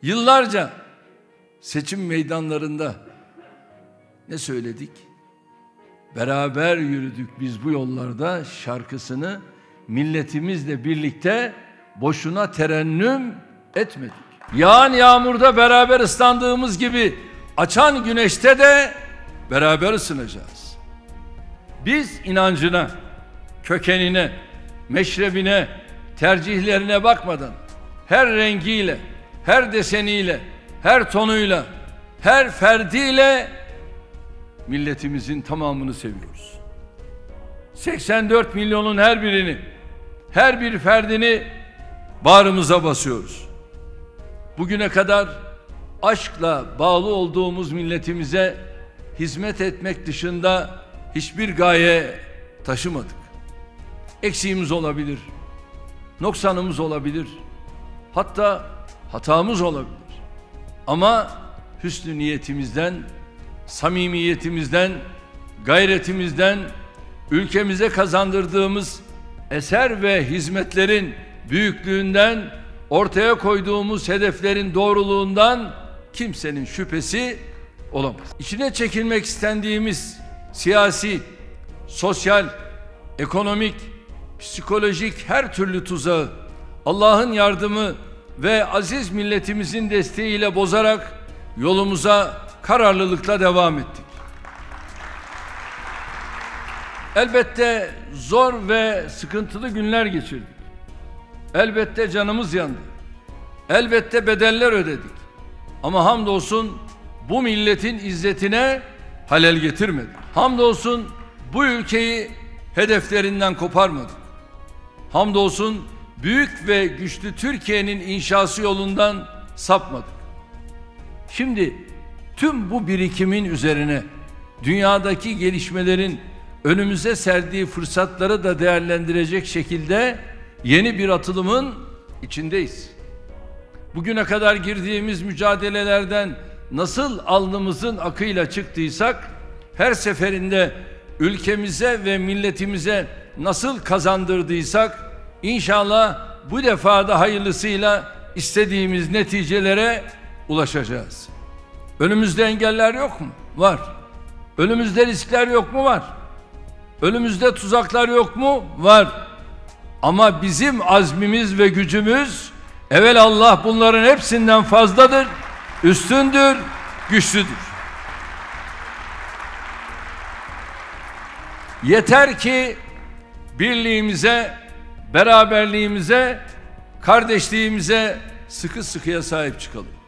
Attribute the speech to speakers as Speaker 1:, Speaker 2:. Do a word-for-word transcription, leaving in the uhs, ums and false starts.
Speaker 1: Yıllarca seçim meydanlarında ne söyledik? Beraber yürüdük biz bu yollarda şarkısını milletimizle birlikte boşuna terennüm etmedik. Yağan yağmurda beraber ıslandığımız gibi açan güneşte de beraber ısınacağız. Biz inancına, kökenine, meşrebine, tercihlerine bakmadan her rengiyle, her deseniyle, her tonuyla, her ferdiyle milletimizin tamamını seviyoruz. seksen dört milyonun her birini, her bir ferdini bağrımıza basıyoruz. Bugüne kadar aşkla bağlı olduğumuz milletimize hizmet etmek dışında hiçbir gaye taşımadık. Eksiğimiz olabilir, noksanımız olabilir, hatta hatamız olabilir. Ama hüsnü niyetimizden, samimiyetimizden, gayretimizden, ülkemize kazandırdığımız eser ve hizmetlerin büyüklüğünden, ortaya koyduğumuz hedeflerin doğruluğundan kimsenin şüphesi olamaz. İçine çekilmek istendiğimiz siyasi, sosyal, ekonomik, psikolojik her türlü tuzağı Allah'ın yardımı ve aziz milletimizin desteğiyle bozarak yolumuza kararlılıkla devam ettik. Elbette zor ve sıkıntılı günler geçirdik. Elbette canımız yandı. Elbette bedeller ödedik. Ama hamdolsun bu milletin izzetine halel getirmedik. Hamdolsun bu ülkeyi hedeflerinden koparmadık. Hamdolsun büyük ve güçlü Türkiye'nin inşası yolundan sapmadık. Şimdi tüm bu birikimin üzerine dünyadaki gelişmelerin önümüze serdiği fırsatları da değerlendirecek şekilde yeni bir atılımın içindeyiz. Bugüne kadar girdiğimiz mücadelelerden nasıl alnımızın akıyla çıktıysak, her seferinde ülkemize ve milletimize nasıl kazandırdıysak, İnşallah bu defa da hayırlısıyla istediğimiz neticelere ulaşacağız. Önümüzde engeller yok mu? Var. Önümüzde riskler yok mu? Var. Önümüzde tuzaklar yok mu? Var. Ama bizim azmimiz ve gücümüz evelallah bunların hepsinden fazladır, üstündür, güçlüdür. Yeter ki birliğimize, beraberliğimize, kardeşliğimize sıkı sıkıya sahip çıkalım.